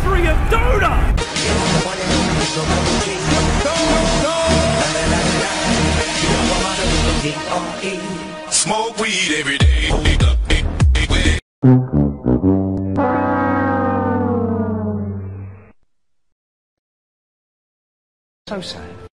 history of Dota! Smoke weed every day. So sad.